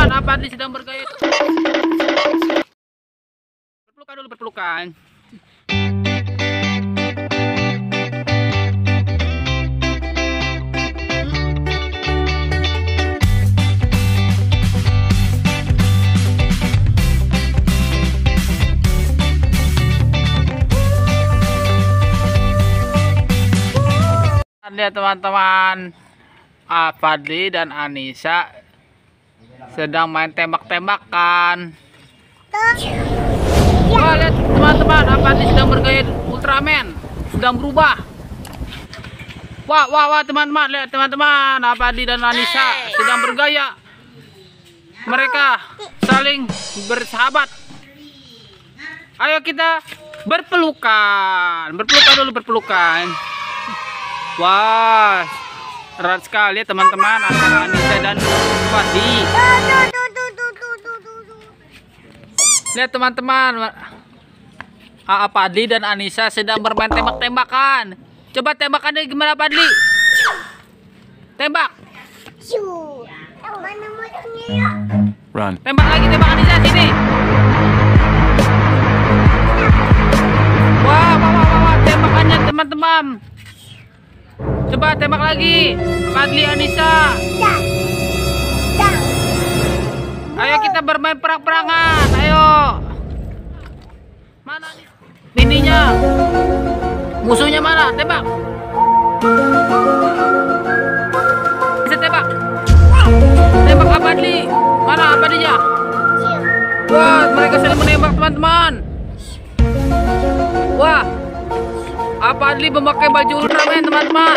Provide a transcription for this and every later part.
teman-teman, Fadli sedang bergaya. Berpelukan dulu, berpelukan. Lihat teman-teman, Fadli dan Anissa sedang main tembak-tembakan. Wah, lihat teman-teman, Fadli sedang bergaya Ultraman, sedang berubah. Wah teman-teman, lihat teman-teman, Fadli dan Anissa sedang bergaya. Mereka saling bersahabat. Ayo kita berpelukan dulu, berpelukan. Wah, erat sekali ya teman-teman antara Anissa dan Fadli. Lihat teman-teman, Fadli dan Anissa sedang bermain tembak-tembakan. Coba tembakannya gimana, Fadli? Tembak. Run. Tembak lagi, tembak Anissa sini. Wah, tembakannya teman-teman. Coba tembak lagi, Fadli, Anissa. Ayo kita bermain perang-perangan. Ayo. Mana ininya? Musuhnya mana? Tembak. Bisa tembak. Tembak Fadli. Mana Fadlinya? Wah, mereka sedang menembak teman-teman. Wah, Fadli memakai baju Ultraman teman-teman.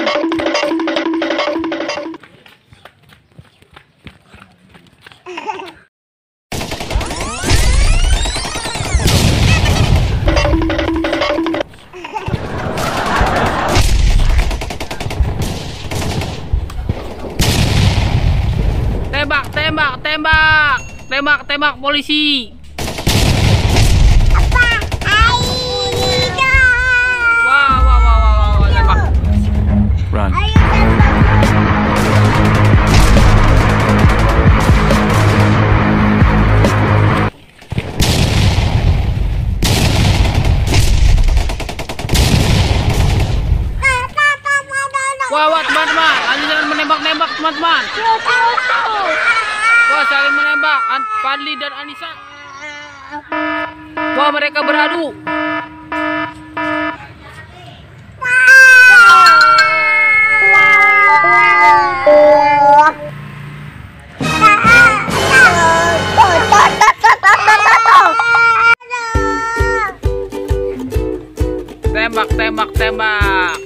Tembak polisi. Wah, tembak. Run. Wah, teman-teman, Anissa jangan menembak-nembak teman-teman. Wah, saling menembak Fadli dan Anissa. Wah, mereka beradu. Tembak.